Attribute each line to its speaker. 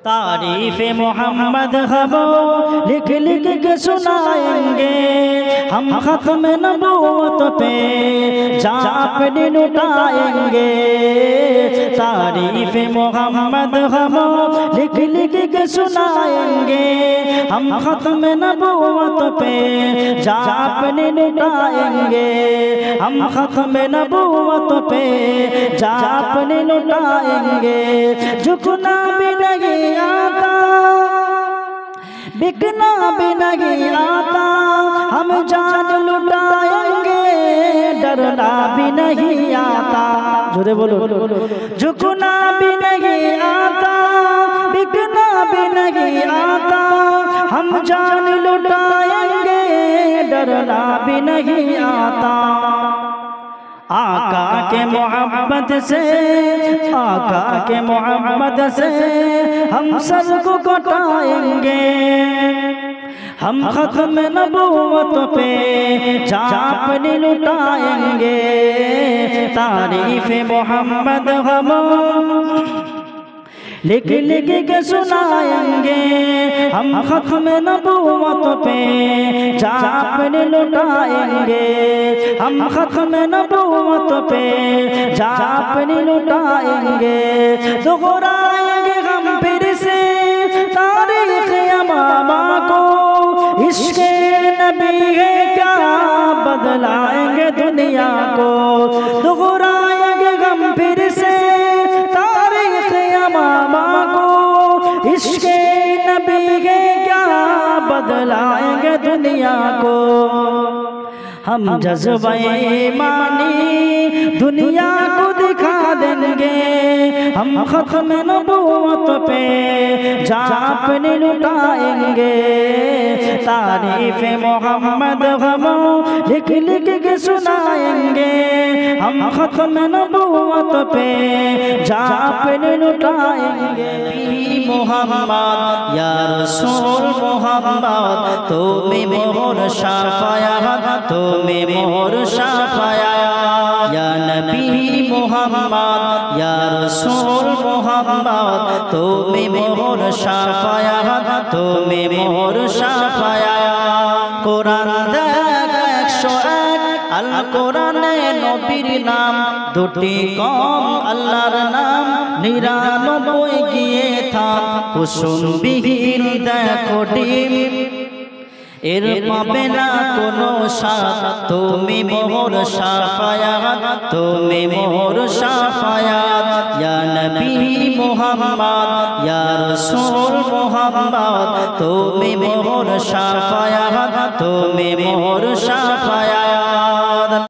Speaker 1: तारीफ़े मोहम्मद हम लिख लिख के सुनाएंगे, हम खत्म नबूवत पे जापने लुटाएंगे। तारीफ़े मोहम्मद हम लिख लिख के सुनाएंगे, हम खत्म नबूवत पे जापने लुटाएंगे, हम खत्म नबूवत पे जापने लुटाएंगे। झुकना भी नहीं आता, बिकना भी नहीं आता, हम जान लुटाएंगे, डरना भी नहीं आता। जोरे बोलो। झुकना भी नहीं आता, बिकना भी नहीं आता, हम जान लुटाएंगे, डरना भी नहीं आता। आका के मोहब्बत से, आका के मोहब्बत से हम सर को कटाएंगे, हम खत्म नबूवत पे जापने लुटाएंगे। तारीफ़े मोहम्मद हम लिख लिख के सुनाएंगे, हम खत्म नबूवत पे जापने लुटाएंगे, हम खत्म नबूवत पे जापने लुटाएंगे। दोहराएंगे हम फिर से तारीख़ अमामा को, इश्क़े नबी है क्या बदलाएंगे दुनिया को। दोहराएंगे हम फिर से तारीख़ अमामा को, इश्क़े नबी है क्या बदलाएंगे दुनिया को। हम जज़्बे ईमानी दुनिया को दिखा देंगे, हम खत्म नबूवत पे जापने लुटाएंगे। तारीफ़े मोहम्मद हम लिख लिख के सुनाएंगे, हम खत्म नबूवत पे जापने लुटाएंगे। मोहम्मद या रसूल मोहम्मद, तुम्हें मोहर शाफ़ायात, तुम्हें मोहर शाफ़ायात। या नबी मोहम्मद या रसूल मोहम्मद, तुम्हें मोहर शाफ़ायात, तुम्हें मोहर शाफ़ायात। कुरान देख 101 আল কোরআনে নবীর নাম দুটি কম আল্লাহর নাম 99 গিয়ে থাক কুসুমবিহীন দেখো ডিম এর পাবে না কোনো স্বাদ তুমি মোর শাফায়াত তুমি মোর শাফায়াত ইয়া নবী মুহাম্মদ ইয়া রাসূল মুহাম্মদ তুমি মোর শাফায়াত তুমি মোর